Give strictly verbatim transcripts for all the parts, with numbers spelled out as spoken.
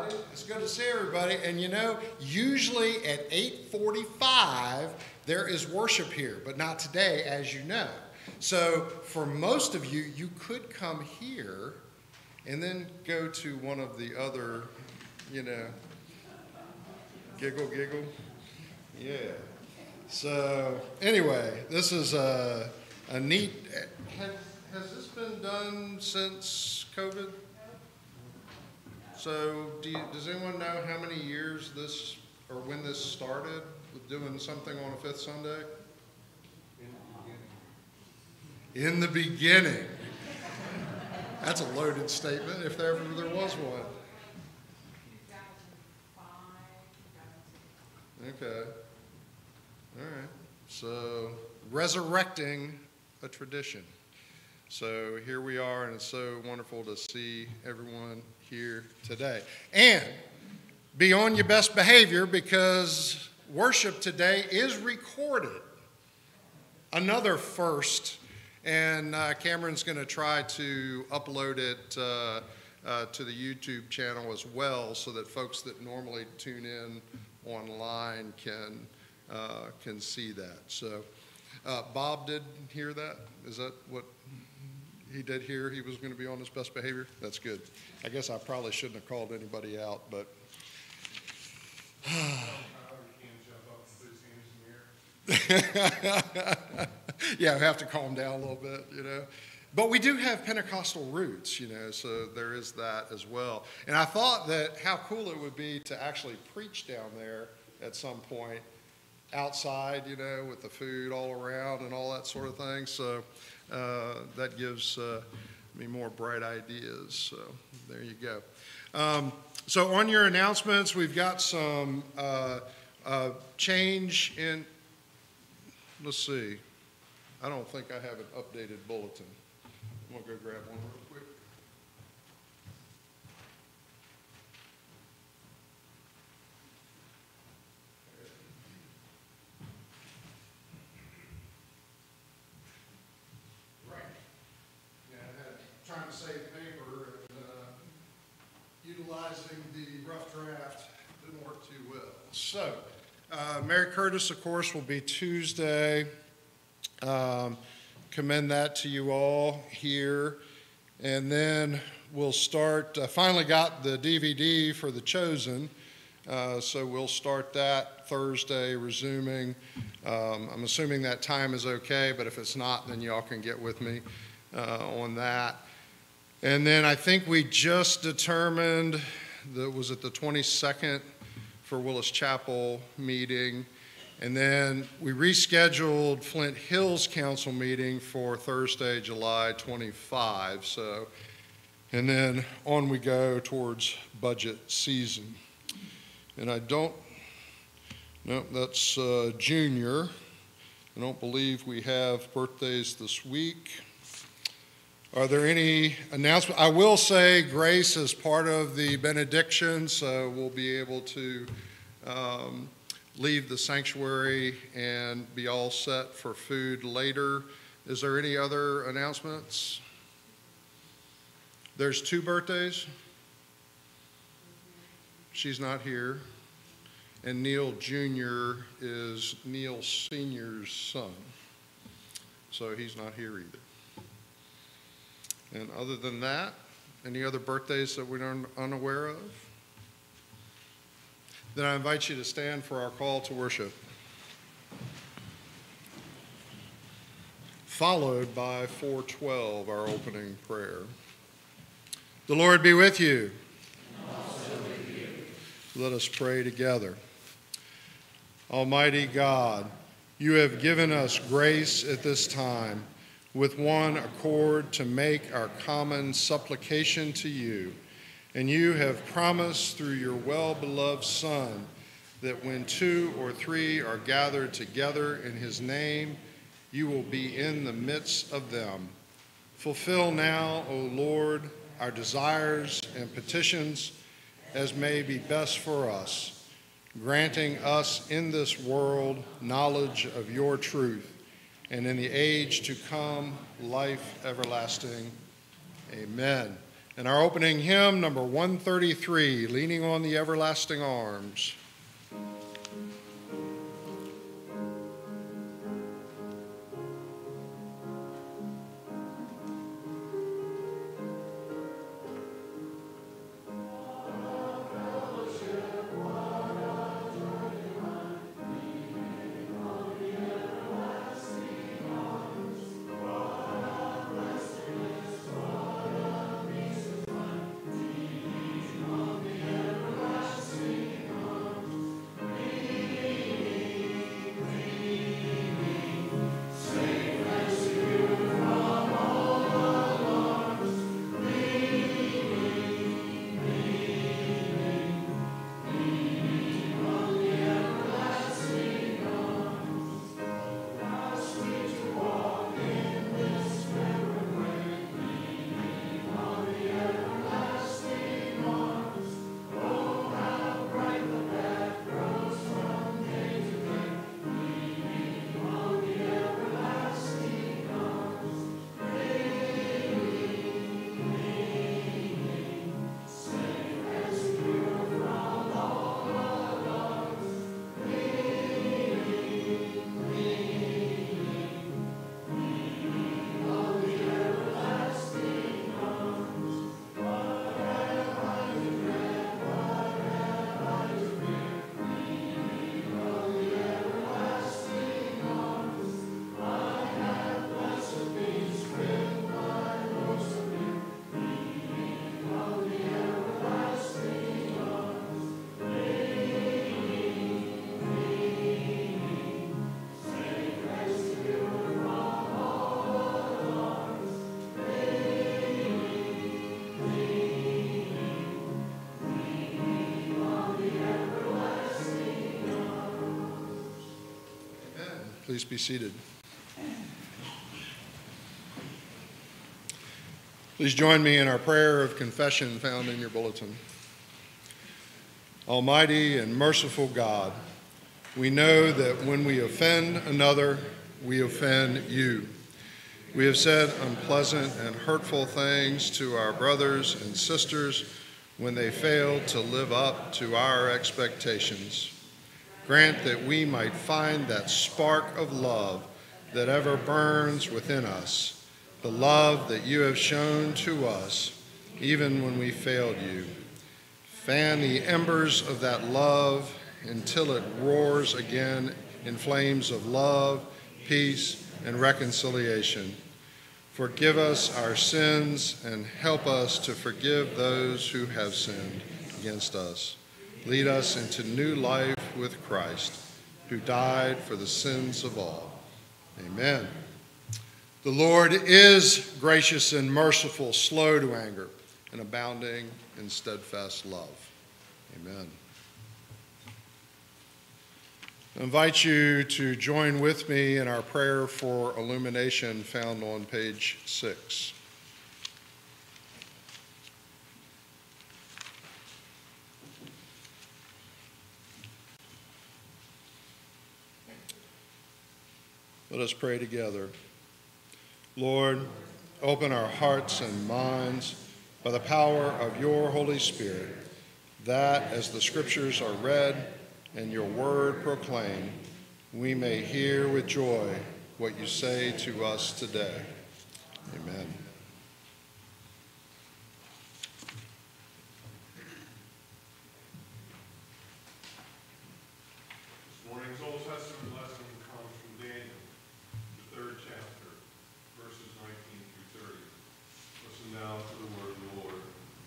everybody. It's good to see everybody. And you know, usually at eight forty-five, there is worship here, but not today, as you know. So for most of you, you could come here and then go to one of the other, you know, giggle, giggle. Yeah. So anyway, this is a, a neat, has, has this been done since COVID? So do you, does anyone know how many years this, or when this started, with doing something on a fifth Sunday? In the beginning. That's a loaded statement, if there ever there was one. Okay. All right. So, resurrecting a tradition. So here we are, and it's so wonderful to see everyone here today. And be on your best behavior, because worship today is recorded. Another first. And uh, Cameron's going to try to upload it uh, uh, to the YouTube channel as well, so that folks that normally tune in online can uh, can see that. So uh, Bob did hear that? Is that what he did hear? He was going to be on his best behavior? That's good. I guess I probably shouldn't have called anybody out, but... Yeah, we have to calm down a little bit, you know. But we do have Pentecostal roots, you know, so there is that as well. And I thought that how cool it would be to actually preach down there at some point, outside, you know, with the food all around and all that sort of thing. So uh, that gives uh, me more bright ideas. So there you go. Um, so on your announcements, we've got some uh, uh, change in... Let's see. I don't think I have an updated bulletin. I'm going to go grab one real quick. Right. Yeah, I had, trying to save paper and uh, utilizing the rough draft didn't work too well. So, Uh, Mary Curtis, of course, will be Tuesday. Um, commend that to you all here. And then we'll start, uh, finally got the D V D for The Chosen, uh, so we'll start that Thursday, resuming. Um, I'm assuming that time is okay, but if it's not, then y'all can get with me uh, on that. And then I think we just determined, that was it the twenty-second, for Willis Chapel meeting, and then we rescheduled Flint Hill's council meeting for Thursday, July twenty-fifth. So, and then on we go towards budget season. And I don't, no, that's uh, Junior. I don't believe we have birthdays this week. Are there any announcements? I will say grace is part of the benediction, so we'll be able to um, leave the sanctuary and be all set for food later. Is there any other announcements? There's two birthdays. She's not here. And Neil Junior is Neil Senior's son, so he's not here either. And other than that, any other birthdays that we're unaware of? Then I invite you to stand for our call to worship, followed by four twelve, our opening prayer. The Lord be with you. And also with you. Let us pray together. Almighty God, you have given us grace at this time, with one accord to make our common supplication to you. And you have promised through your well-beloved Son that when two or three are gathered together in his name, you will be in the midst of them. Fulfill now, O Lord, our desires and petitions as may be best for us, granting us in this world knowledge of your truth, and in the age to come, life everlasting. Amen. And our opening hymn, number one thirty-three, Leaning on the Everlasting Arms. Please be seated. Please join me in our prayer of confession found in your bulletin. Almighty and merciful God, we know that when we offend another, we offend you. We have said unpleasant and hurtful things to our brothers and sisters when they fail to live up to our expectations. Grant that we might find that spark of love that ever burns within us, the love that you have shown to us, even when we failed you. Fan the embers of that love until it roars again in flames of love, peace, and reconciliation. Forgive us our sins and help us to forgive those who have sinned against us. Lead us into new life with Christ, who died for the sins of all. Amen. The Lord is gracious and merciful, slow to anger, and abounding in steadfast love. Amen. I invite you to join with me in our prayer for illumination found on page six. Let us pray together. Lord, open our hearts and minds by the power of your Holy Spirit, that as the scriptures are read and your word proclaimed, we may hear with joy what you say to us today. Amen. This morning's Old Testament lesson comes from Daniel, the third chapter, verses nineteen through thirty. Listen now to the word of the Lord.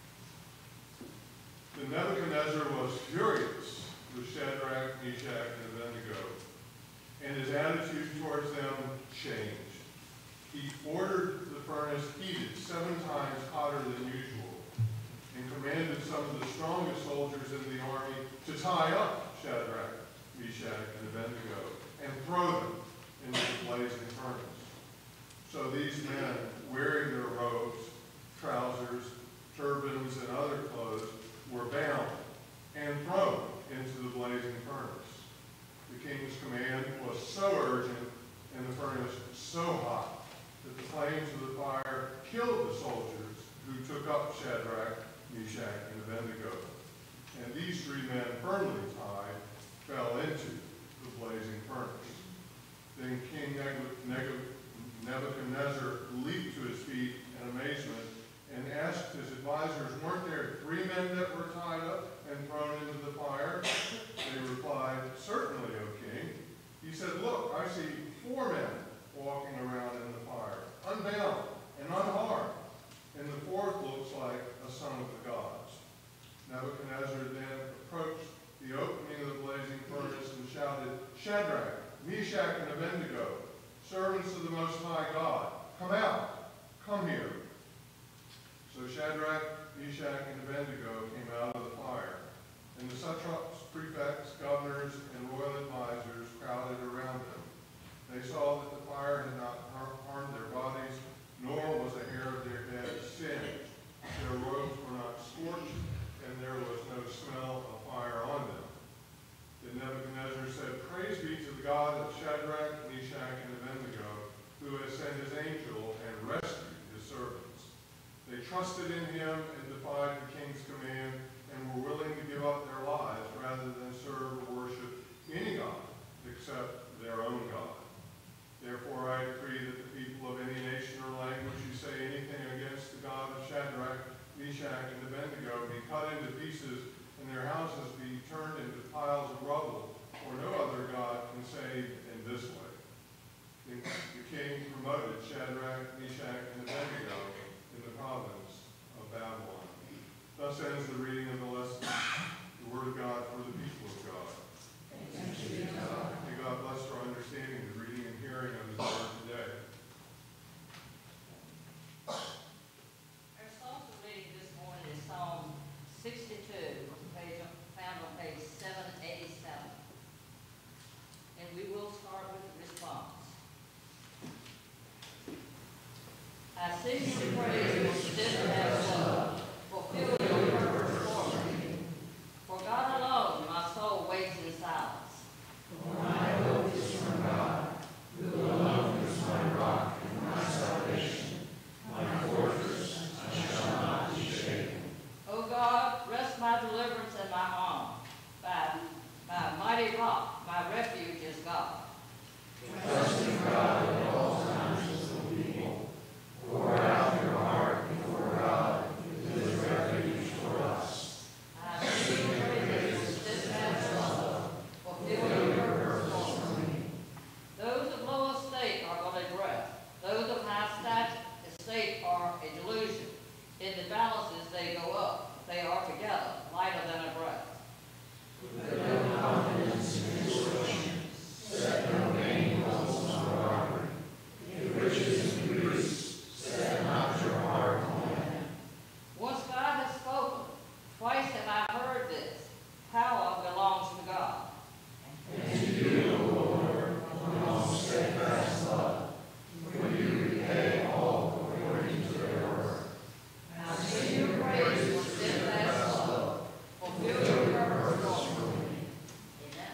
Then Nebuchadnezzar was furious with Shadrach, Meshach, and Abednego, and his attitude towards them changed. He ordered the furnace heated seven times hotter than usual, and commanded some of the strongest soldiers in the army to tie up Shadrach, Meshach, and Abednego, and throw them into the blazing furnace. So these men, wearing their robes, trousers, turbans, and other clothes, were bound and thrown into the blazing furnace. The king's command was so urgent and the furnace so hot that the flames of the fire killed the soldiers who took up Shadrach, men that were tied up and thrown into the fire? They replied, certainly, O king. He said, look, I see four men walking around in the fire, unbound and unharmed, and the fourth looks like a son of the gods. Nebuchadnezzar then approached the opening of the blazing furnace and shouted, Shadrach, Meshach, and Abednego, servants of the Most High God, come out, come here. So Shadrach, Meshach, and Abednego came out of the fire, and the satraps, prefects, governors, and royal advisors crowded around them. They saw that the fire had not harmed their bodies, nor was a hair of their heads singed. Their robes were not scorched, and there was no smell of fire on them. Then Nebuchadnezzar said, praise be to the God of Shadrach, Meshach, and Abednego, who has sent his angel and rescued his servants. They trusted in him and defied the king's command, and were willing to give up their lives rather than serve or worship any god except their own God. Therefore I decree that the people of any nation or language who say anything against the God of Shadrach, Meshach, and Abednego be cut into pieces, and their houses be turned into piles of rubble, for no other God can save in this way. The king promoted Shadrach, Meshach, and Abednego in the province of Babylon. Thus ends the reading of the lesson, the word of God for the people of God. Thanks be to God. May God bless our understanding, the reading and hearing of his word today. Our psalm for reading this morning is Psalm sixty-two, page, found on page seven eighty-seven. And we will start with the response. I sing your praise with steadfast love. Fulfill your purpose for me. For God alone my soul waits in silence. For my hope is from God, who alone is my rock and my salvation, my fortress, I shall not be shaken. O God, rest my deliverance and my arm. By my mighty rock, my refuge is God. Trust in God at all times, O people. Pour out your heart before God, who is refuge for us. I sing your praise with steadfast love. Fulfill your purpose for me. Those of low estate are but a breath. Those of high stature estate are a delusion. In the balances they go up. They are together, lighter than a breath. Put no confidence in extortion. Set no vain hopes on robbery. If riches increase, set not your heart on them. Once God has spoken, twice have I heard this. Power belongs to God. And to you, O Lord, belongs steadfast love, for you repay all according to their work. I sing your praise with steadfast love. Fulfill your purpose for me. Amen.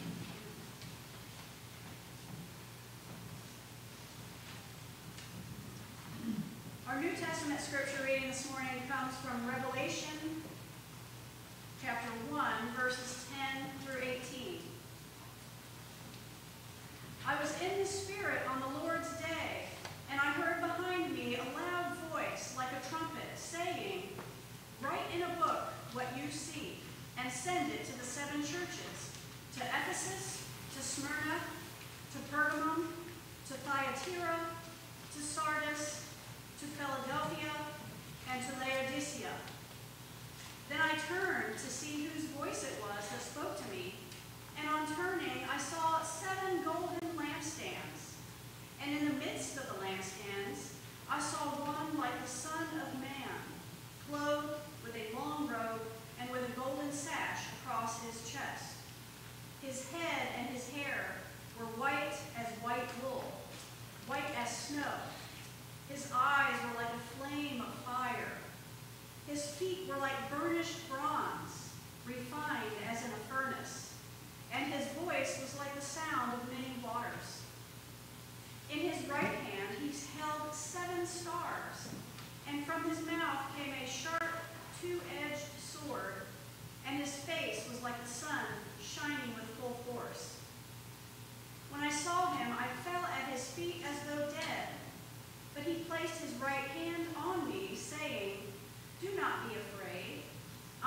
Our New Testament scripture reading this morning comes from Revelation chapter one, verses ten through eighteen. I was in the Spirit on the Lord's day, and I heard behind me a loud voice like a trumpet, saying, write in a book what you see, and send it to the seven churches, to Ephesus, to Smyrna, to Pergamum, to Thyatira, to Sardis, to Philadelphia, and to Laodicea. Then I turned to see whose voice it was that spoke to me, and on turning I saw seven golden lampstands, and in the midst of the lampstands I saw one like the Son of Man, clothed with a long robe and with a golden sash across his chest. His head and his hair were white as white wool, white as snow. His eyes were like a flame of fire. His feet were like burnished bronze, refined as in a furnace, and his voice was like the sound of many waters. In his right hand he held seven stars, and from his mouth came a sharp, two-edged sword, and his face was like the sun shining with full force. When I saw him, I fell at his feet as though dead, but he placed his right hand on me, saying, do not be afraid.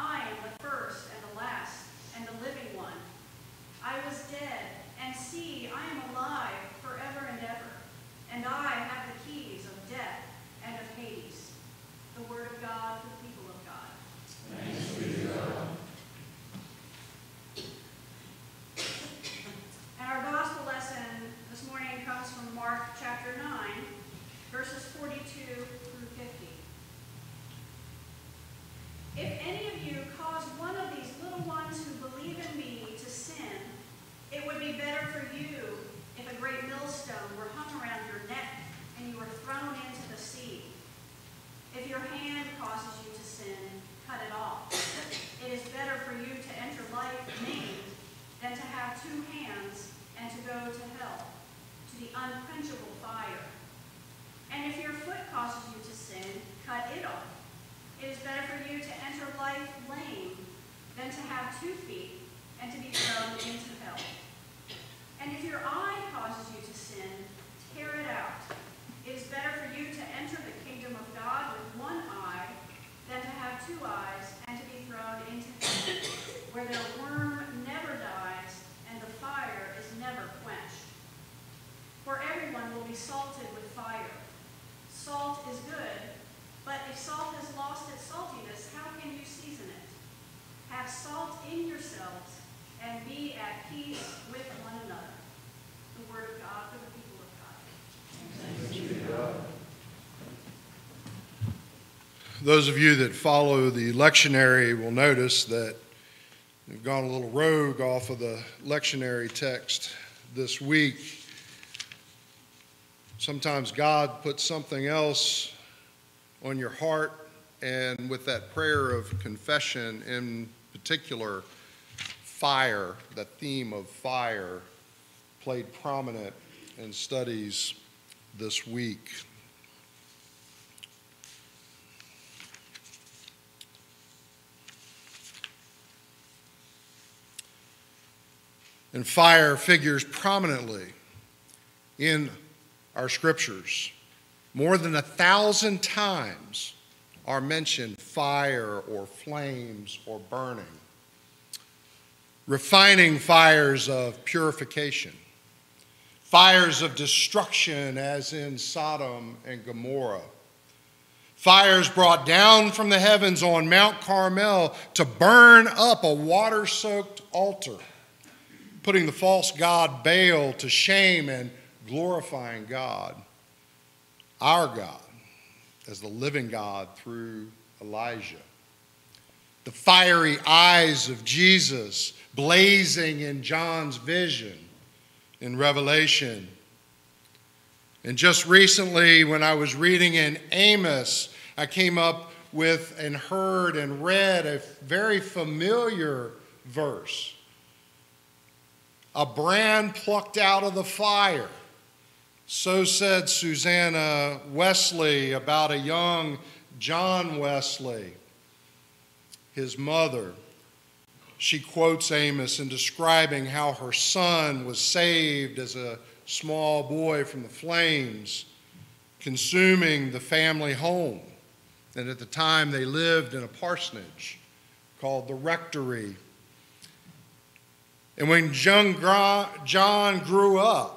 for you to enter life maimed than to have two hands and to go to hell, to the unquenchable fire. And if your foot causes you to sin, cut it off. It is better for you to enter life lame than to have two feet and to be thrown into hell. And if your eye causes you to sin, tear it out. It is better for you to enter the kingdom of God with one eye than to have two eyes and to be thrown into hell, where their worm never dies and the fire is never quenched. For everyone will be salted with fire. Salt is good, but if salt has lost its saltiness, how can you season it? Have salt in yourselves and be at peace with one another. The word of God for the people of God. Thanks be to God. Those of you that follow the lectionary will notice that we've gone a little rogue off of the lectionary text this week. Sometimes God puts something else on your heart, and with that prayer of confession in particular, fire, the theme of fire, played prominent in studies this week. And fire figures prominently in our scriptures. More than a thousand times are mentioned fire or flames or burning. Refining fires of purification. Fires of destruction as in Sodom and Gomorrah. Fires brought down from the heavens on Mount Carmel to burn up a water-soaked altar, putting the false god Baal to shame and glorifying God, our God, as the living God through Elijah. The fiery eyes of Jesus blazing in John's vision in Revelation. And just recently, when I was reading in Amos, I came up with and heard and read a very familiar verse. A brand plucked out of the fire. So said Susanna Wesley about a young John Wesley, his mother. She quotes Amos in describing how her son was saved as a small boy from the flames, consuming the family home. And at the time they lived in a parsonage called the Rectory. And when young John grew up,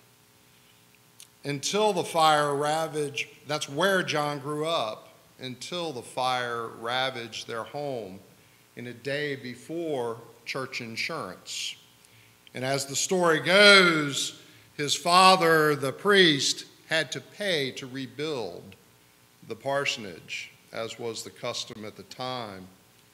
until the fire ravaged, that's where John grew up, until the fire ravaged their home in a day before church insurance. And as the story goes, his father, the priest, had to pay to rebuild the parsonage, as was the custom at the time.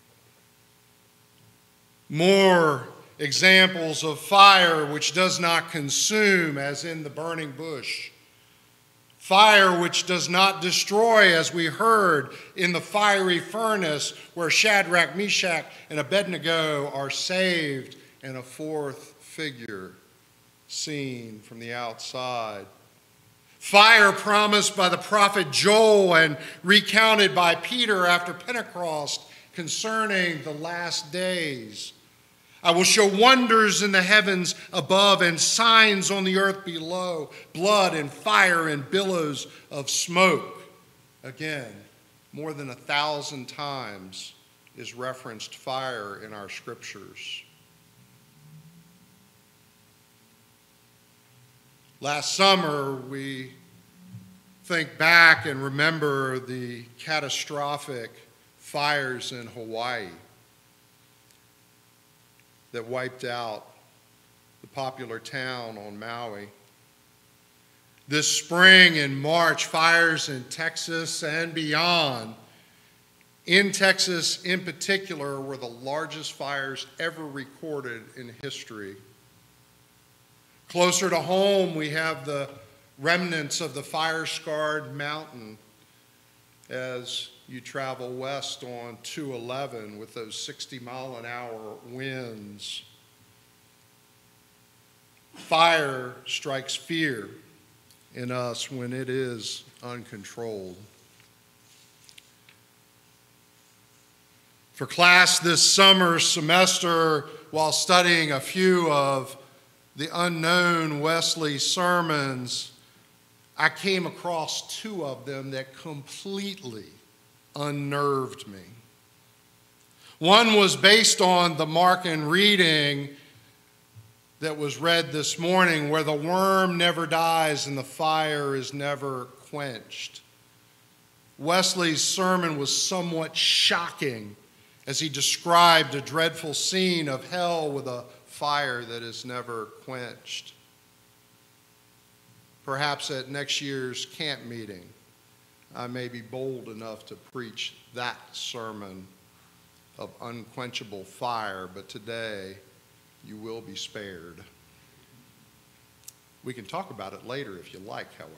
More examples of fire which does not consume, as in the burning bush. Fire which does not destroy, as we heard in the fiery furnace where Shadrach, Meshach, and Abednego are saved, and a fourth figure seen from the outside. Fire promised by the prophet Joel and recounted by Peter after Pentecost concerning the last days. I will show wonders in the heavens above and signs on the earth below, blood and fire and billows of smoke. Again, more than a thousand times is referenced fire in our scriptures. Last summer, we think back and remember the catastrophic fires in Hawaii that wiped out the popular town on Maui. This spring in March, fires in Texas and beyond, in Texas in particular, were the largest fires ever recorded in history. Closer to home, we have the remnants of the fire-scarred mountain, as you travel west on two eleven with those sixty mile an hour winds. Fire strikes fear in us when it is uncontrolled. For class this summer semester, while studying a few of the unknown Wesley sermons, I came across two of them that completely unnerved me. One was based on the Markan reading that was read this morning, where the worm never dies and the fire is never quenched. Wesley's sermon was somewhat shocking as he described a dreadful scene of hell with a fire that is never quenched. Perhaps at next year's camp meeting, I may be bold enough to preach that sermon of unquenchable fire, but today you will be spared. We can talk about it later if you like, however.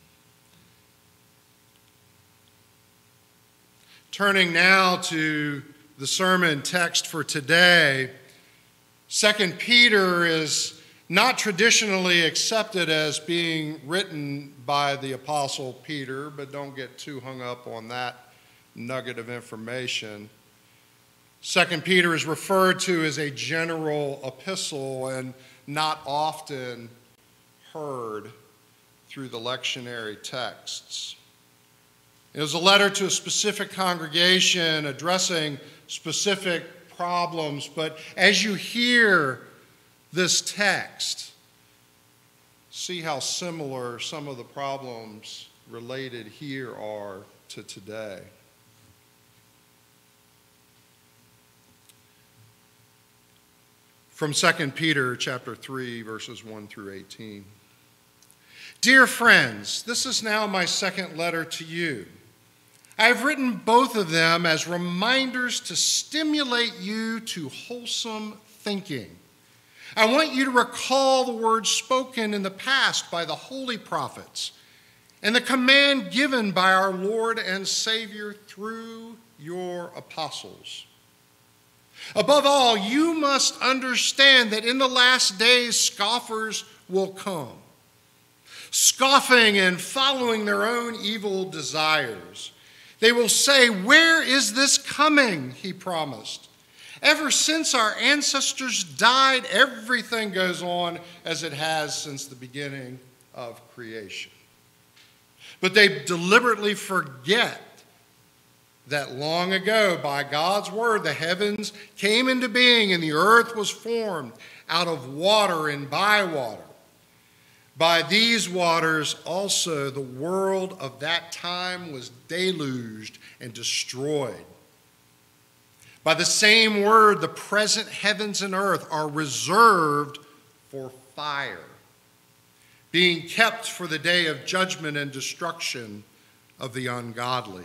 Turning now to the sermon text for today, Second Peter is not traditionally accepted as being written by the Apostle Peter, but don't get too hung up on that nugget of information. Second Peter is referred to as a general epistle and not often heard through the lectionary texts. It was a letter to a specific congregation addressing specific problems, but as you hear this text, see how similar some of the problems related here are to today. From Second Peter chapter three, verses one through eighteen. Dear friends, this is now my second letter to you. I have written both of them as reminders to stimulate you to wholesome thinking. I want you to recall the words spoken in the past by the holy prophets and the command given by our Lord and Savior through your apostles. Above all, you must understand that in the last days scoffers will come, scoffing and following their own evil desires. They will say, "Where is this coming?" he promised. Ever since our ancestors died, everything goes on as it has since the beginning of creation. But they deliberately forget that long ago, by God's word, the heavens came into being and the earth was formed out of water and by water. By these waters also the world of that time was deluged and destroyed. By the same word, the present heavens and earth are reserved for fire, being kept for the day of judgment and destruction of the ungodly.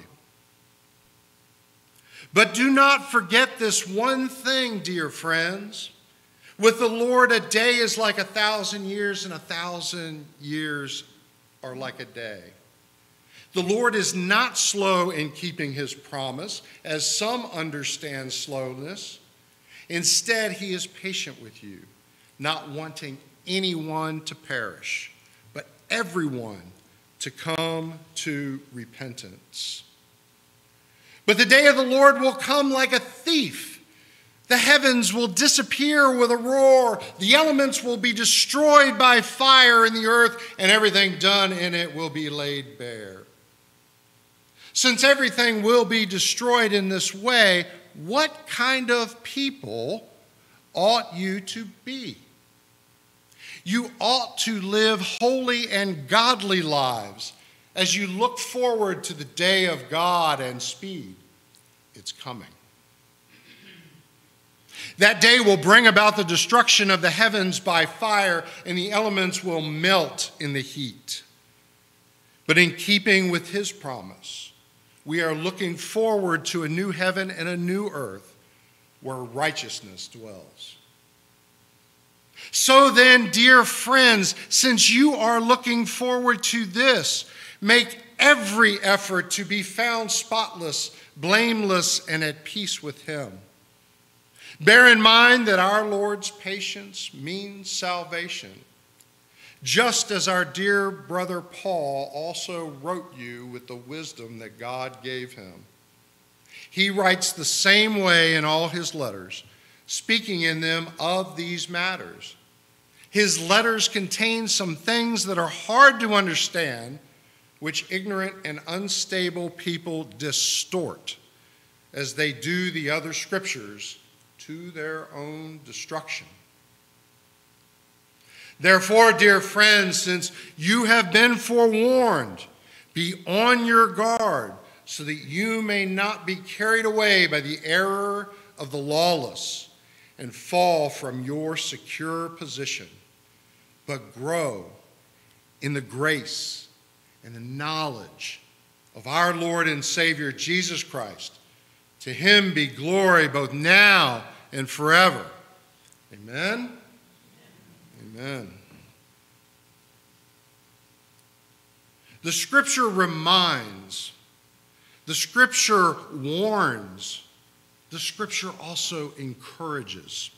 But do not forget this one thing, dear friends. With the Lord, a day is like a thousand years, and a thousand years are like a day. The Lord is not slow in keeping his promise, as some understand slowness. Instead, he is patient with you, not wanting anyone to perish, but everyone to come to repentance. But the day of the Lord will come like a thief. The heavens will disappear with a roar. The elements will be destroyed by fire, and the earth and everything done in it will be laid bare. Since everything will be destroyed in this way, what kind of people ought you to be? You ought to live holy and godly lives as you look forward to the day of God and speed. It's coming. That day will bring about the destruction of the heavens by fire, and the elements will melt in the heat. But in keeping with his promise, we are looking forward to a new heaven and a new earth where righteousness dwells. So then, dear friends, since you are looking forward to this, make every effort to be found spotless, blameless, and at peace with him. Bear in mind that our Lord's patience means salvation, just as our dear brother Paul also wrote you with the wisdom that God gave him. He writes the same way in all his letters, speaking in them of these matters. His letters contain some things that are hard to understand, which ignorant and unstable people distort, as they do the other scriptures, to their own destruction. Therefore, dear friends, since you have been forewarned, be on your guard, so that you may not be carried away by the error of the lawless and fall from your secure position, but grow in the grace and the knowledge of our Lord and Savior Jesus Christ. To him be glory both now and forever. Amen? Amen. The scripture reminds, the scripture warns, the scripture also encourages.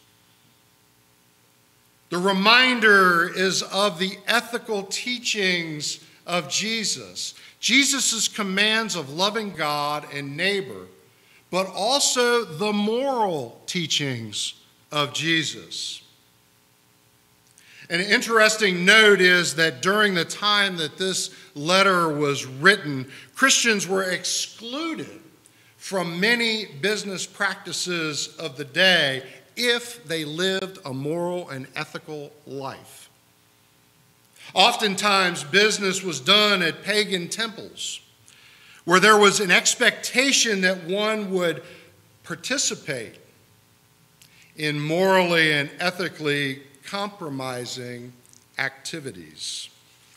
The reminder is of the ethical teachings of Jesus, Jesus' commands of loving God and neighbor, but also the moral teachings of Jesus. An interesting note is that during the time that this letter was written, Christians were excluded from many business practices of the day if they lived a moral and ethical life. Oftentimes, business was done at pagan temples, where there was an expectation that one would participate in morally and ethically compromising activities.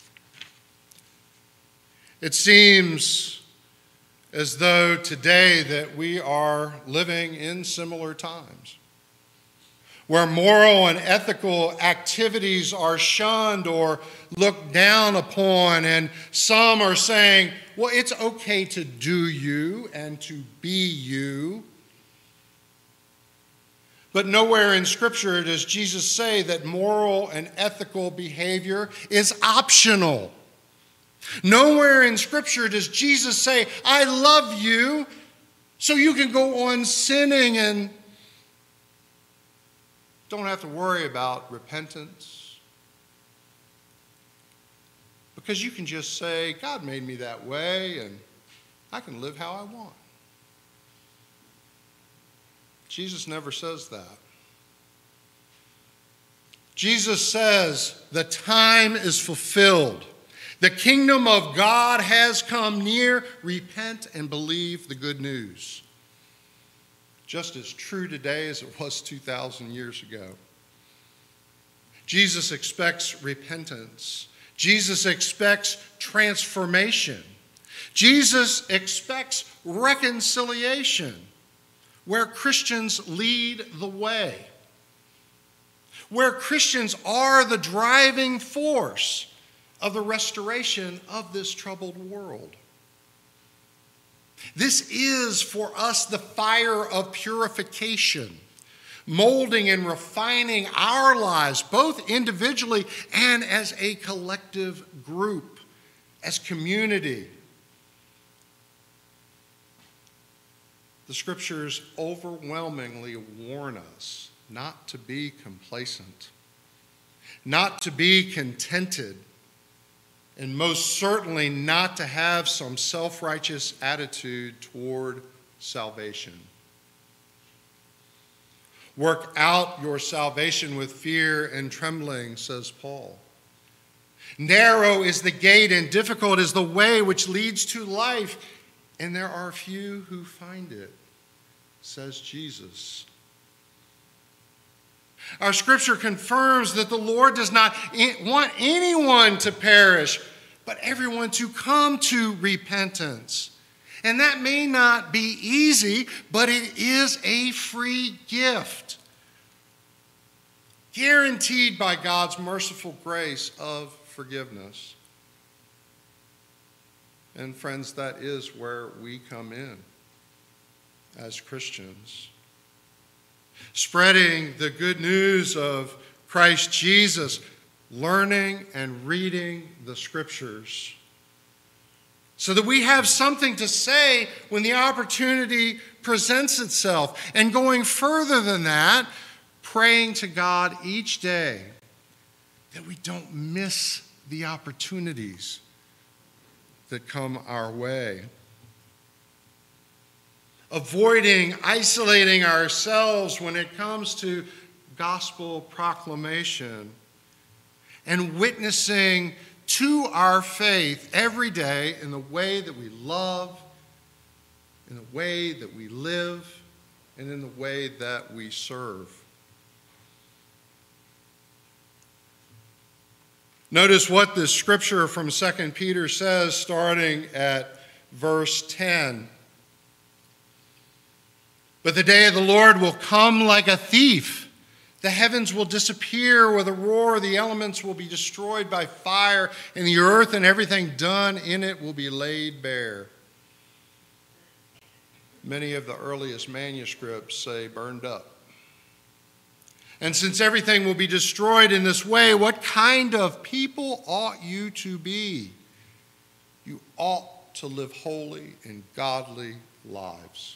It seems as though today that we are living in similar times, where moral and ethical activities are shunned or looked down upon, and some are saying, well, it's okay to do you and to be you. But nowhere in Scripture does Jesus say that moral and ethical behavior is optional. Nowhere in Scripture does Jesus say, I love you, so you can go on sinning and don't have to worry about repentance. Because you can just say, God made me that way, and I can live how I want. Jesus never says that. Jesus says, the time is fulfilled. The kingdom of God has come near. Repent and believe the good news. Just as true today as it was two thousand years ago. Jesus expects repentance. Jesus expects transformation. Jesus expects reconciliation, where Christians lead the way, where Christians are the driving force of the restoration of this troubled world. This is for us the fire of purification, molding and refining our lives, both individually and as a collective group, as community. The scriptures overwhelmingly warn us not to be complacent, not to be contented, and most certainly not to have some self-righteous attitude toward salvation. Work out your salvation with fear and trembling, says Paul. Narrow is the gate and difficult is the way which leads to life, and there are few who find it, says Jesus. Our scripture confirms that the Lord does not want anyone to perish, but everyone to come to repentance. And that may not be easy, but it is a free gift, guaranteed by God's merciful grace of forgiveness. And friends, that is where we come in as Christians. Spreading the good news of Christ Jesus, learning and reading the Scriptures, so that we have something to say when the opportunity presents itself. And going further than that, praying to God each day that we don't miss the opportunities that come our way. Avoiding isolating ourselves when it comes to gospel proclamation, and witnessing to our faith every day in the way that we love, in the way that we live, and in the way that we serve. Notice what the scripture from Second Peter says, starting at verse ten. But the day of the Lord will come like a thief. The heavens will disappear with a roar, the elements will be destroyed by fire, and the earth and everything done in it will be laid bare. Many of the earliest manuscripts say burned up. And since everything will be destroyed in this way, what kind of people ought you to be? You ought to live holy and godly lives.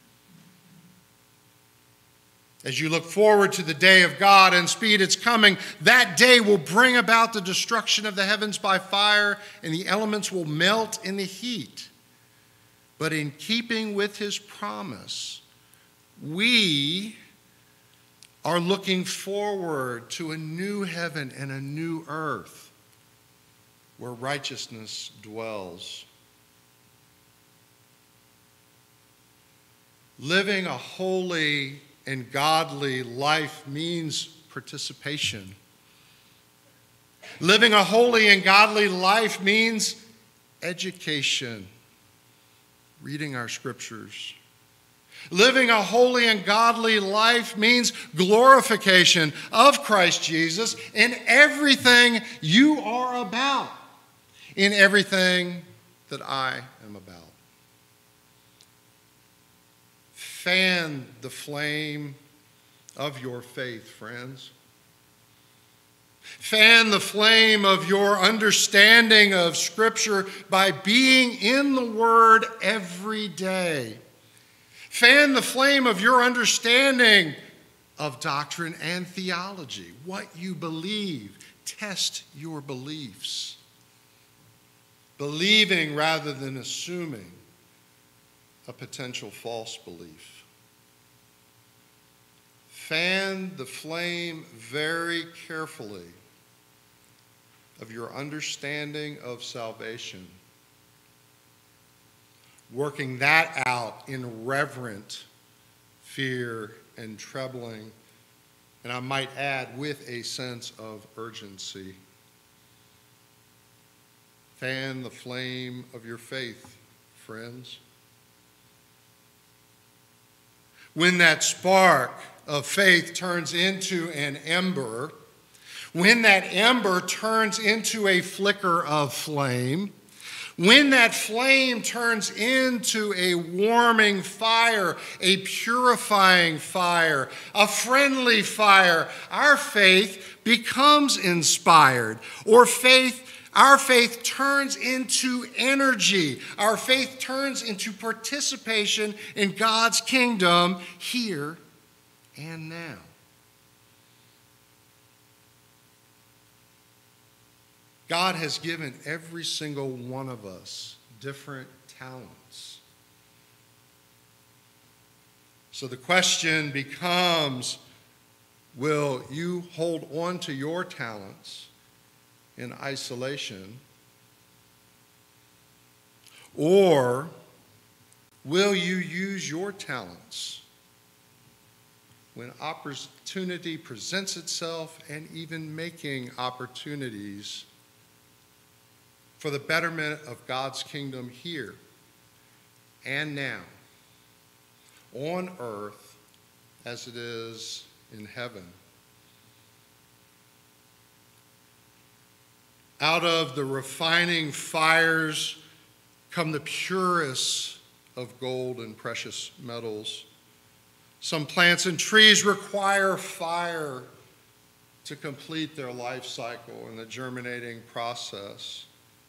As you look forward to the day of God and speed its coming, that day will bring about the destruction of the heavens by fire, and the elements will melt in the heat. But in keeping with his promise, we are looking forward to a new heaven and a new earth where righteousness dwells. Living a holy and godly life means participation. Living a holy and godly life means education, reading our scriptures. Living a holy and godly life means glorification of Christ Jesus in everything you are about, in everything that I am about. Fan the flame of your faith, friends. Fan the flame of your understanding of Scripture by being in the Word every day. Fan the flame of your understanding of doctrine and theology, what you believe. Test your beliefs. Believing rather than assuming a potential false belief. Fan the flame very carefully of your understanding of salvation, working that out in reverent fear and trembling, and I might add, with a sense of urgency. Fan the flame of your faith, friends. When that spark of faith turns into an ember, when that ember turns into a flicker of flame, when that flame turns into a warming fire, a purifying fire, a friendly fire, our faith becomes inspired, or faith Our faith turns into energy. Our faith turns into participation in God's kingdom here and now. God has given every single one of us different talents. So the question becomes, will you hold on to your talents in isolation, or will you use your talents when opportunity presents itself, and even making opportunities for the betterment of God's kingdom here and now, on earth as it is in heaven? Out of the refining fires become the purest of gold and precious metals. Some plants and trees require fire to complete their life cycle in the germinating process.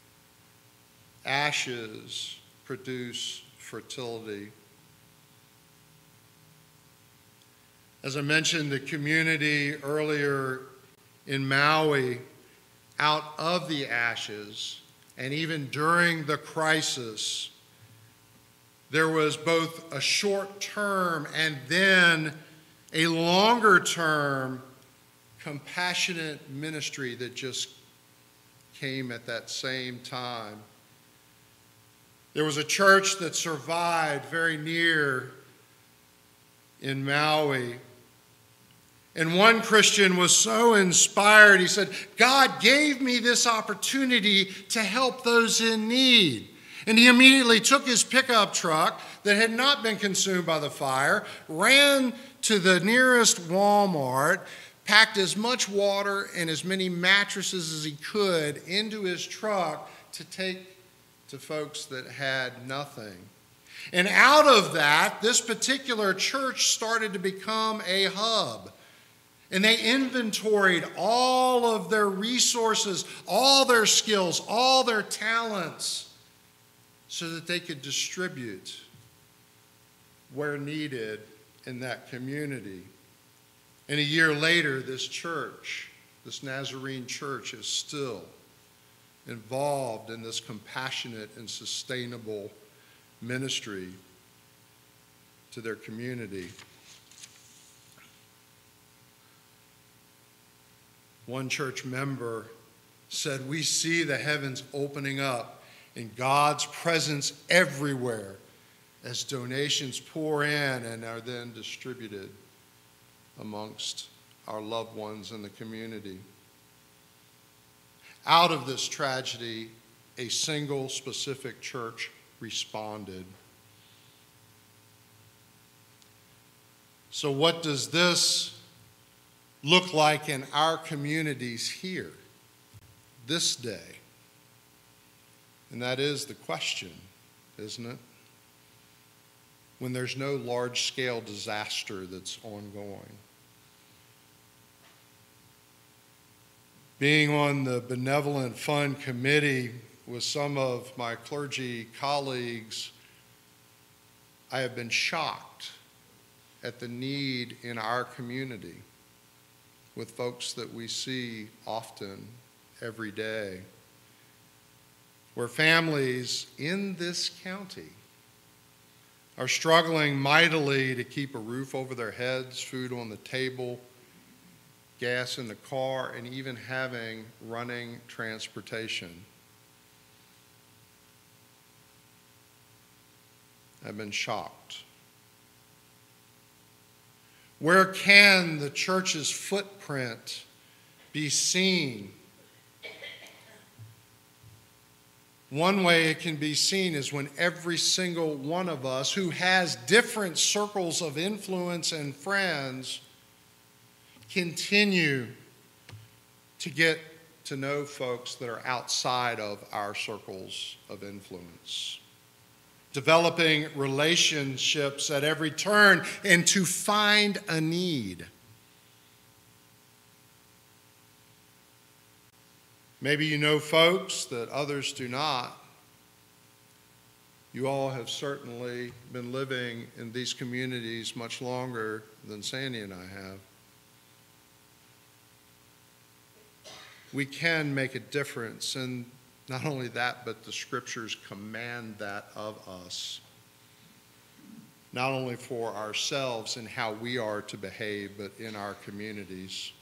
Ashes produce fertility. As I mentioned, the community earlier in Maui, out of the ashes, and even during the crisis, there was both a short-term and then a longer-term compassionate ministry that just came at that same time. There was a church that survived very near in Maui. And one Christian was so inspired, he said, God gave me this opportunity to help those in need. And he immediately took his pickup truck that had not been consumed by the fire, ran to the nearest Walmart, packed as much water and as many mattresses as he could into his truck to take to folks that had nothing. And out of that, this particular church started to become a hub. And they inventoried all of their resources, all their skills, all their talents, so that they could distribute where needed in that community. And a year later, this church, this Nazarene church, is still involved in this compassionate and sustainable ministry to their community. One church member said, we see the heavens opening up and God's presence everywhere as donations pour in and are then distributed amongst our loved ones in the community. Out of this tragedy, a single specific church responded. So what does this look like in our communities here this day? And that is the question, isn't it? When there's no large-scale disaster that's ongoing. Being on the Benevolent Fund Committee with some of my clergy colleagues, I have been shocked at the need in our community with folks that we see often every day, where families in this county are struggling mightily to keep a roof over their heads, food on the table, gas in the car, and even having running transportation. I've been shocked. Where can the church's footprint be seen? One way it can be seen is when every single one of us who has different circles of influence and friends continue to get to know folks that are outside of our circles of influence. Developing relationships at every turn and to find a need. Maybe you know folks that others do not. You all have certainly been living in these communities much longer than Sandy and I have. We can make a difference, and not only that, but the scriptures command that of us. Not only for ourselves and how we are to behave, but in our communities.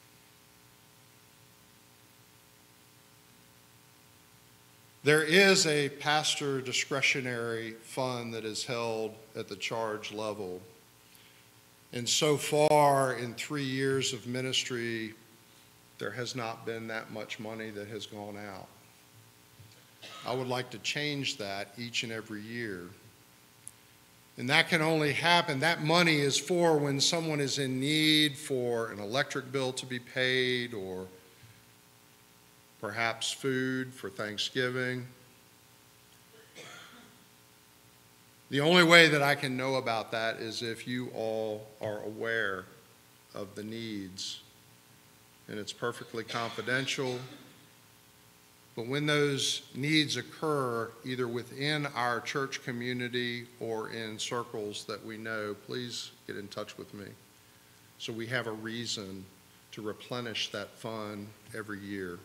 There is a pastor discretionary fund that is held at the charge level. And so far, in three years of ministry, there has not been that much money that has gone out. I would like to change that each and every year. And that can only happen, that money is for when someone is in need for an electric bill to be paid, or perhaps food for Thanksgiving. The only way that I can know about that is if you all are aware of the needs. And it's perfectly confidential. But when those needs occur, either within our church community or in circles that we know, please get in touch with me so we have a reason to replenish that fund every year.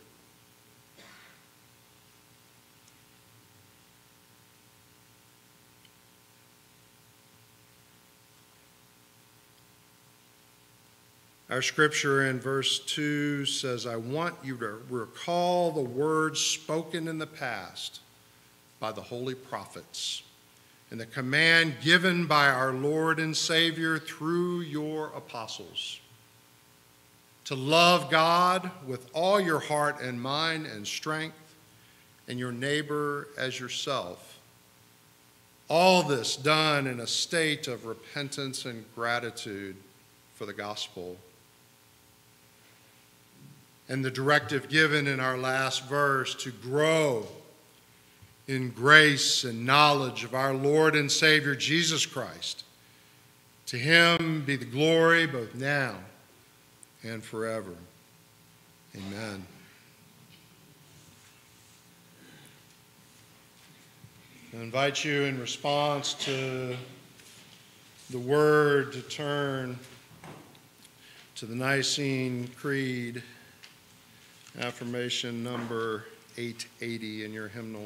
Our scripture in verse two says, I want you to recall the words spoken in the past by the holy prophets and the command given by our Lord and Savior through your apostles, to love God with all your heart and mind and strength, and your neighbor as yourself. All this done in a state of repentance and gratitude for the gospel. And the directive given in our last verse to grow in grace and knowledge of our Lord and Savior Jesus Christ. To him be the glory both now and forever. Amen. I invite you in response to the word to turn to the Nicene Creed, affirmation number eight eighty in your hymnal.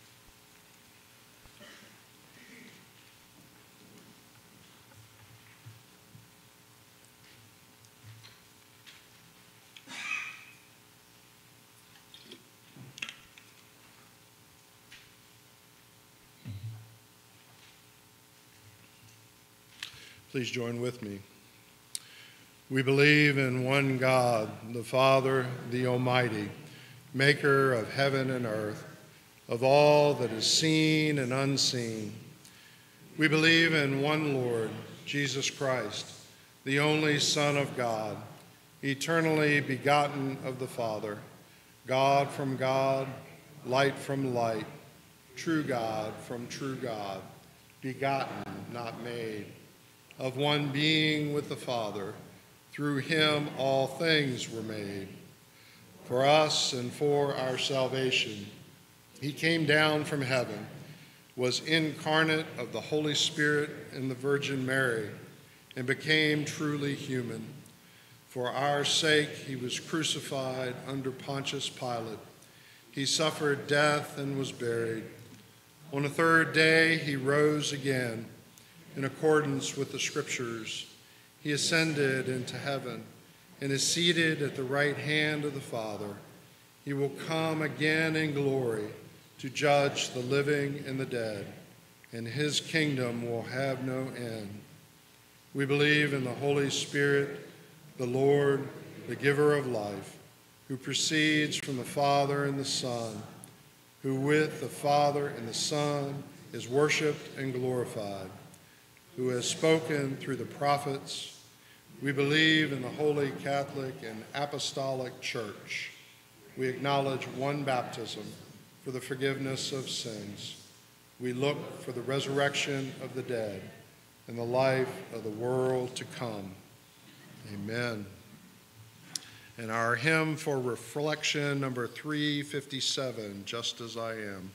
Please join with me. We believe in one God, the Father, the Almighty, maker of heaven and earth, of all that is seen and unseen. We believe in one Lord, Jesus Christ, the only Son of God, eternally begotten of the Father, God from God, light from light, true God from true God, begotten, not made, of one being with the Father. Through him all things were made. For us and for our salvation, he came down from heaven, was incarnate of the Holy Spirit and the Virgin Mary, and became truly human. For our sake he was crucified under Pontius Pilate. He suffered death and was buried. On the third day he rose again in accordance with the Scriptures. He ascended into heaven and is seated at the right hand of the Father. He will come again in glory to judge the living and the dead, and his kingdom will have no end. We believe in the Holy Spirit, the Lord, the giver of life, who proceeds from the Father and the Son, who with the Father and the Son is worshiped and glorified, who has spoken through the prophets. We believe in the Holy Catholic and Apostolic Church. We acknowledge one baptism for the forgiveness of sins. We look for the resurrection of the dead and the life of the world to come. Amen. And our hymn for reflection, number three fifty-seven, Just As I Am.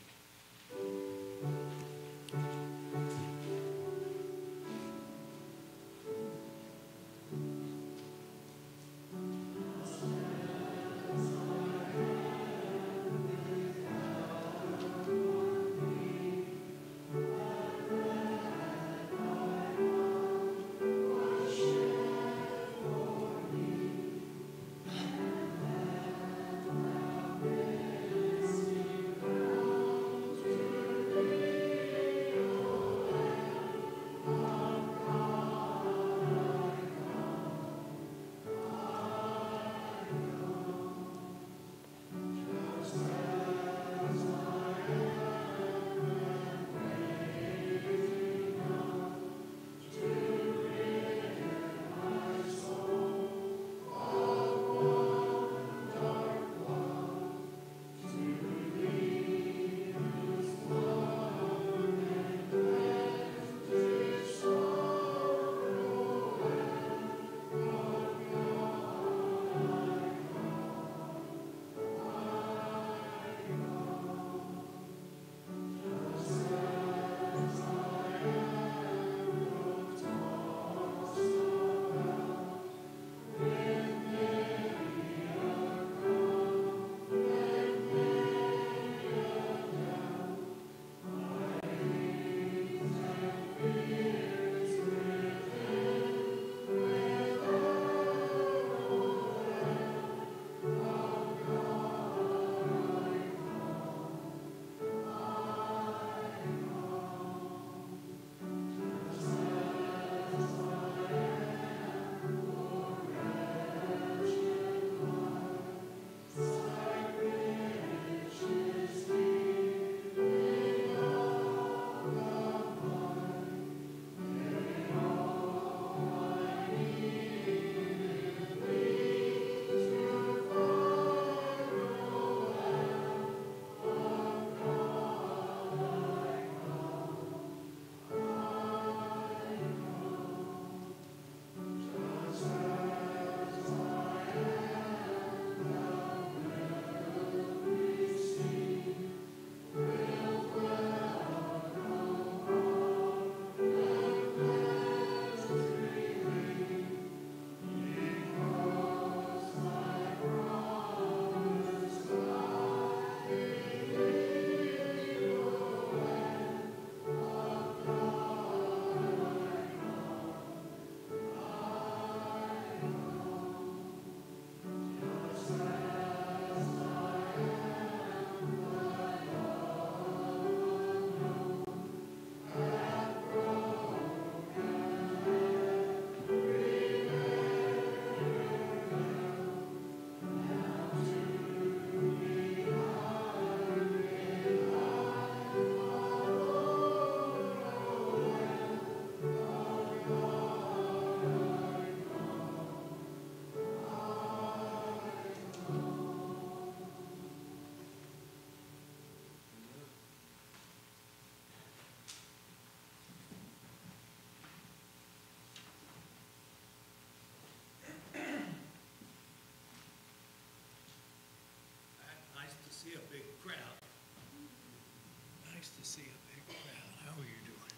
Nice to see a big crowd. How are you doing?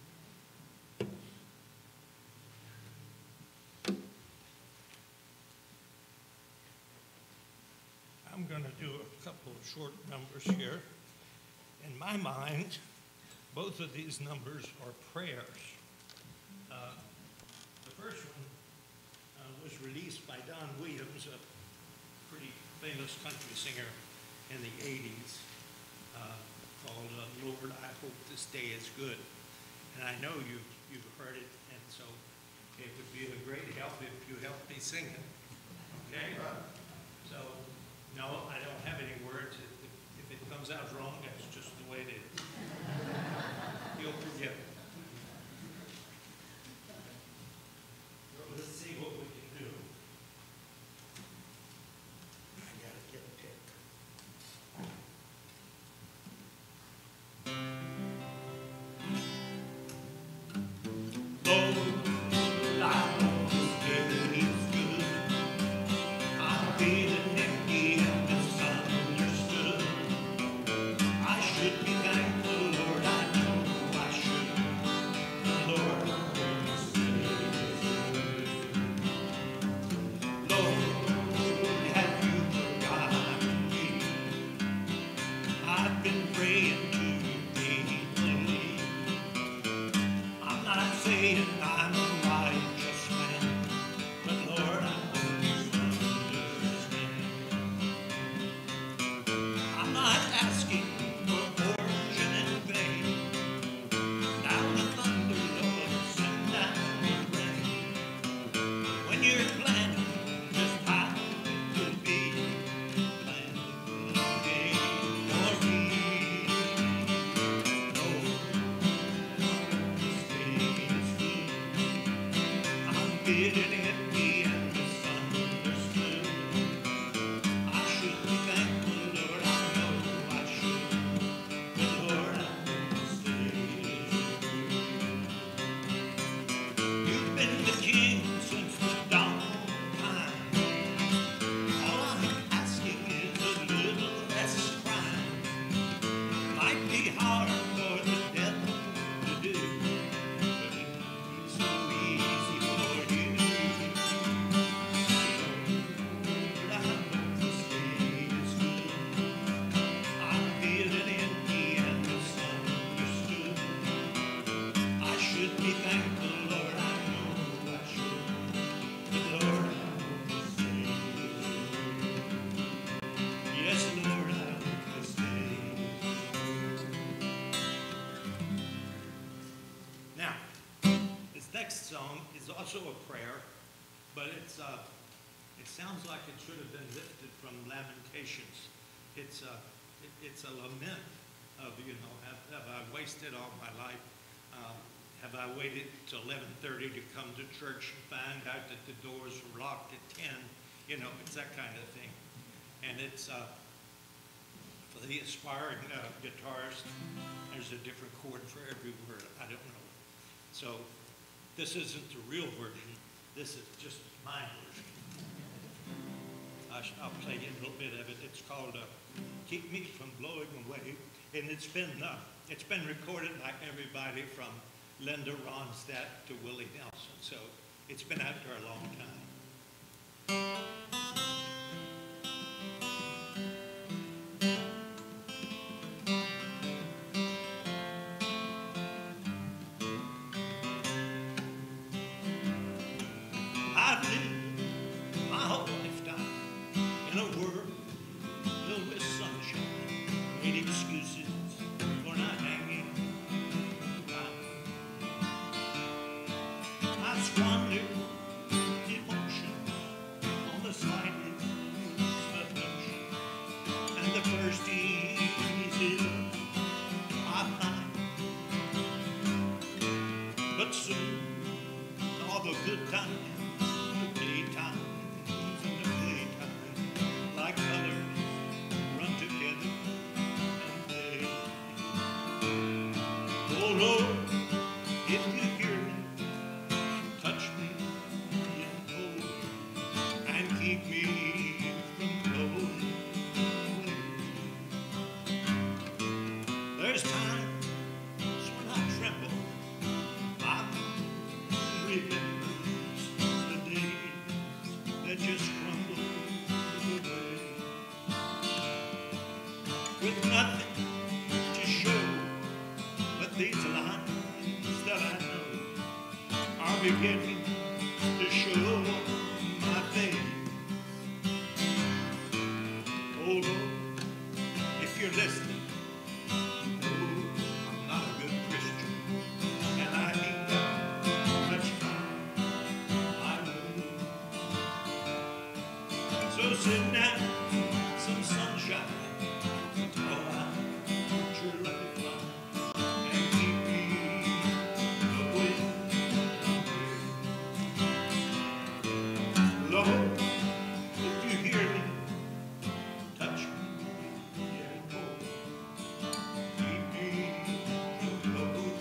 I'm going to do a couple of short numbers here. In my mind, both of these numbers are prayers. Uh, the first one uh, was released by Don Williams, a pretty famous country singer in the eighties, uh, called uh, Lord, I Hope This Day Is Good. And I know you've, you've heard it, and so it would be a great help if you help me sing it. Okay? So, no, I don't have any words. If, if it comes out wrong, that's just the way it is. You'll forgive it. Let's see what we can do. I gotta get a pick. Lord, I know this day is good. I'm feeling empty and misunderstood. I should be thankful, Lord, I know I should. Lord, this day is good. Lord, have you forgotten me? I've been praying to you faithfully. I'm not saying I'm a righteous man, but Lord, I hope you understand. I'm not asking for fortune and fame. Down the thunder, Lord, send down the rain. When you're planning just how it will be, plan a good day for me. I'm feeling empty and misunderstood. I should be thankful, Lord, I know I should. But Lord, I know this day is good. You've been the king since the dawn of time. All I'm asking is a little less crime. Might be hard for the devil to do, but it's so easy for you. Lord, I know this day is good. I'm feeling empty and misunderstood. I should be thankful, Lord, I know I should. But Lord, I know this day is good. Yes, Lord, I hope this day is good. Now, this next song is also a prayer, but it's uh, it sounds like it should have been lifted from Lamentations. It's a it, it's a lament of, you know, have, have I wasted all my life? Um, have I waited till eleven thirty to come to church and find out that the doors were locked at ten? You know, it's that kind of thing. And it's uh, for the aspiring uh, guitarist. There's a different chord for every word. I don't know. So this isn't the real version. This is just my version. I sh- I'll play you a little bit of it. It's called uh, "Keep Me From Blowing Away," and it's been uh, it's been recorded by everybody from Linda Ronstadt to Willie Nelson. So it's been out there a long time. I've lived my whole lifetime in a world filled with sunshine, made excuses for not hanging around. I've squandered emotions on the slightest seduction, and the first easy look I find. But soon all the good times, the daytime, and the playtime, like colors, run together and fade. Oh Lord, if you hear me, touch me and hold me, and keep me from blowing away. There's times just crumble away. With nothing to show but these lines that I know are beginning to show my face. Oh Lord, if you're listening, oh, I'm not a good Christian, and I ain't got much time, I know. So send down some sunshine, oh, out your lifeline, and keep me away. Lord, if you hear me, touch me, yeah, oh, keep me away.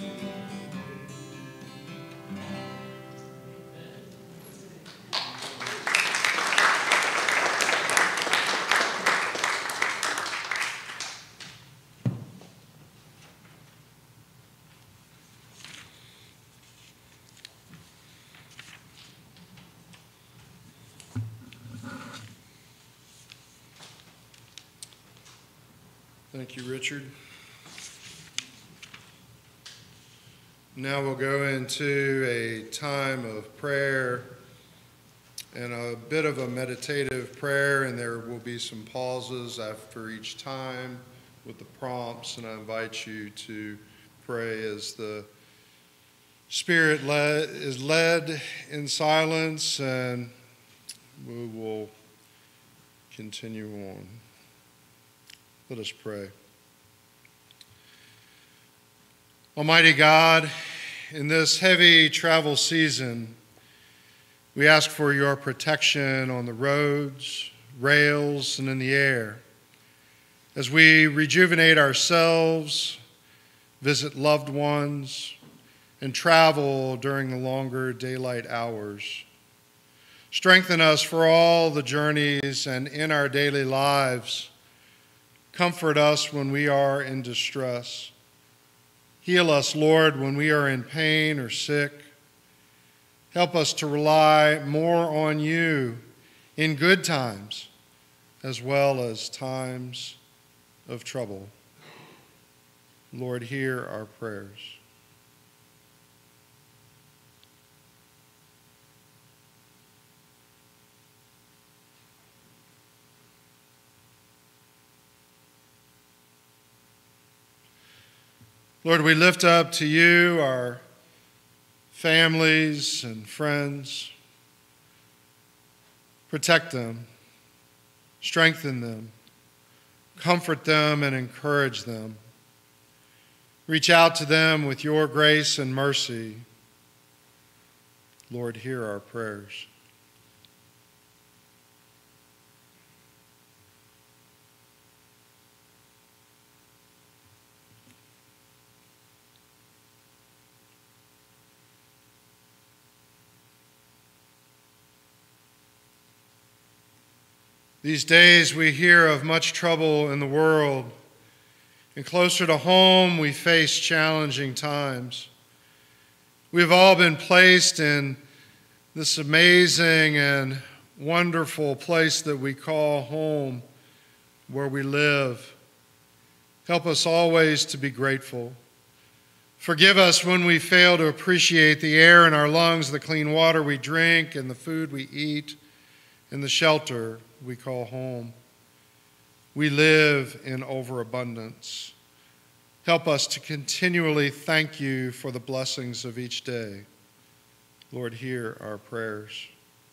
Thank you, Richard. Now we'll go into a time of prayer and a bit of a meditative prayer, and there will be some pauses after each time with the prompts, and I invite you to pray as the Spirit led, is led in silence, and we will continue on. Let us pray. Almighty God, in this heavy travel season, we ask for your protection on the roads, rails, and in the air as we rejuvenate ourselves, visit loved ones, and travel during the longer daylight hours. Strengthen us for all the journeys and in our daily lives. Comfort us when we are in distress. Heal us, Lord, when we are in pain or sick. Help us to rely more on you in good times as well as times of trouble. Lord, hear our prayers. Lord, we lift up to you our families and friends. Protect them, strengthen them, comfort them, and encourage them. Reach out to them with your grace and mercy. Lord, hear our prayers. These days we hear of much trouble in the world, and closer to home we face challenging times. We've all been placed in this amazing and wonderful place that we call home, where we live. Help us always to be grateful. Forgive us when we fail to appreciate the air in our lungs, the clean water we drink, and the food we eat, and the shelter we call home. We live in overabundance. Help us to continually thank you for the blessings of each day. Lord, hear our prayers.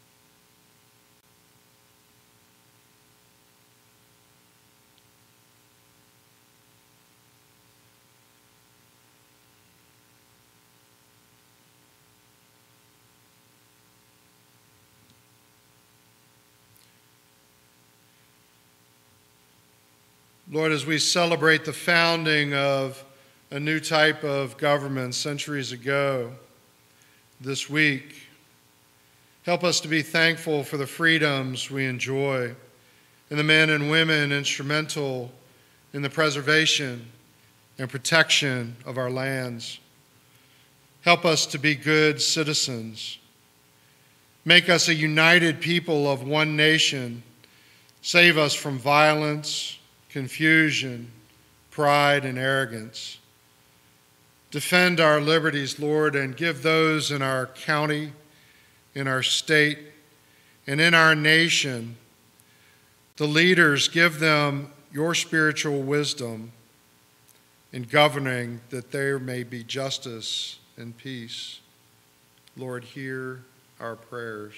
Lord, as we celebrate the founding of a new type of government centuries ago this week, help us to be thankful for the freedoms we enjoy and the men and women instrumental in the preservation and protection of our lands. Help us to be good citizens. Make us a united people of one nation. Save us from violence, confusion, pride, and arrogance. Defend our liberties, Lord, and give those in our county, in our state, and in our nation, the leaders, give them your spiritual wisdom in governing, that there may be justice and peace. Lord, hear our prayers.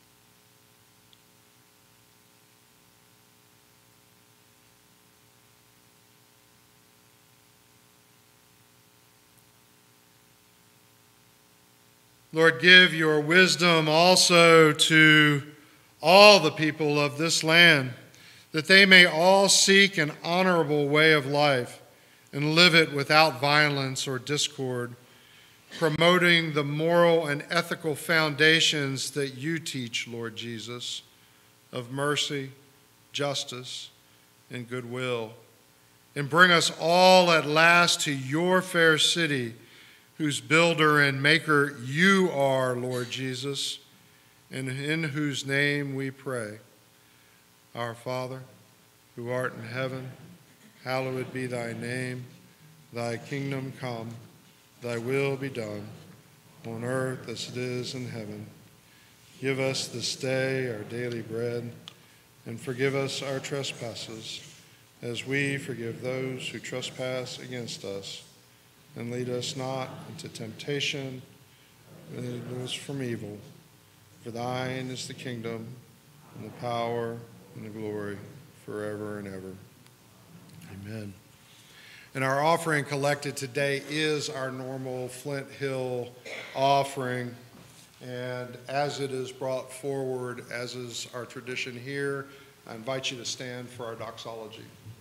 Lord, give your wisdom also to all the people of this land, that they may all seek an honorable way of life and live it without violence or discord, promoting the moral and ethical foundations that you teach, Lord Jesus, of mercy, justice, and goodwill. And bring us all at last to your fair city, whose builder and maker you are, Lord Jesus, and in whose name we pray. Our Father, who art in heaven, hallowed be thy name. Thy kingdom come, thy will be done, on earth as it is in heaven. Give us this day our daily bread, and forgive us our trespasses, as we forgive those who trespass against us. And lead us not into temptation, but deliver us from evil. For thine is the kingdom, and the power, and the glory, forever and ever. Amen. And our offering collected today is our normal Flint Hill offering. And as it is brought forward, as is our tradition here, I invite you to stand for our doxology.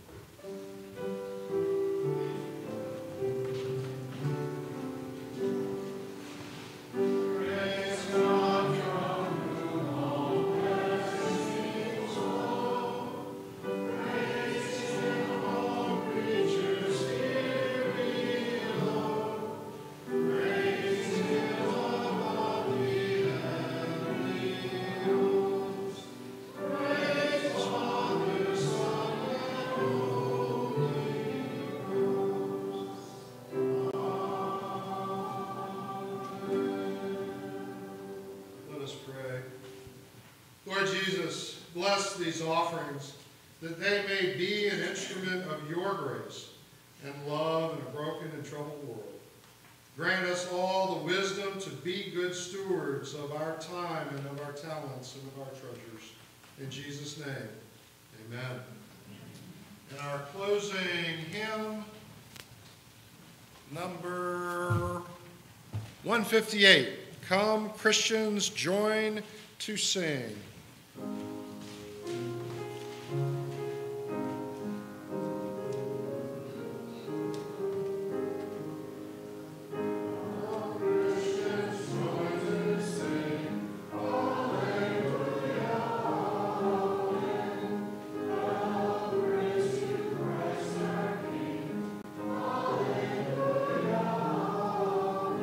Bless these offerings, that they may be an instrument of your grace and love in a broken and troubled world. Grant us all the wisdom to be good stewards of our time and of our talents and of our treasures. In Jesus' name, amen. And our closing hymn, number one fifty-eight, Come Christians, Join to Sing.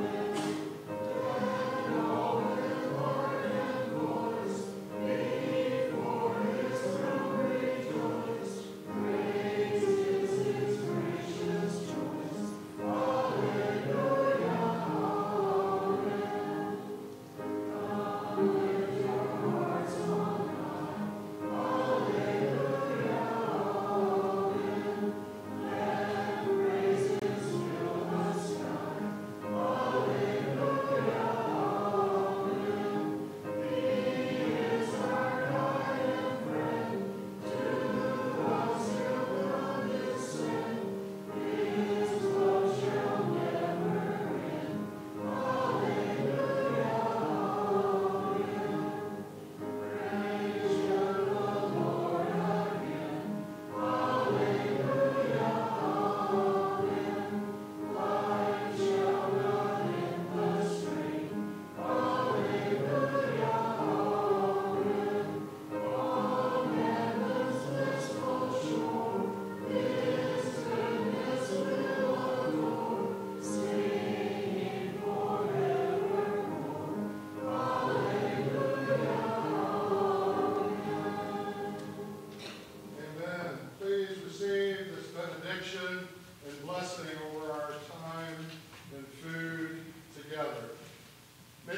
Amen.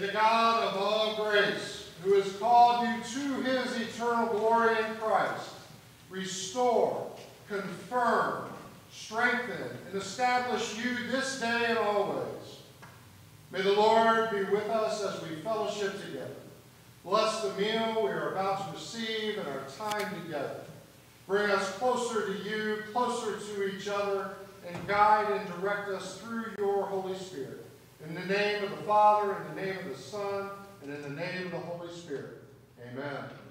May the God of all grace, who has called you to his eternal glory in Christ, restore, confirm, strengthen, and establish you this day and always. May the Lord be with us as we fellowship together. Bless the meal we are about to receive and our time together. Bring us closer to you, closer to each other, and guide and direct us through your Holy Spirit. In the name of the Father, in the name of the Son, and in the name of the Holy Spirit. Amen.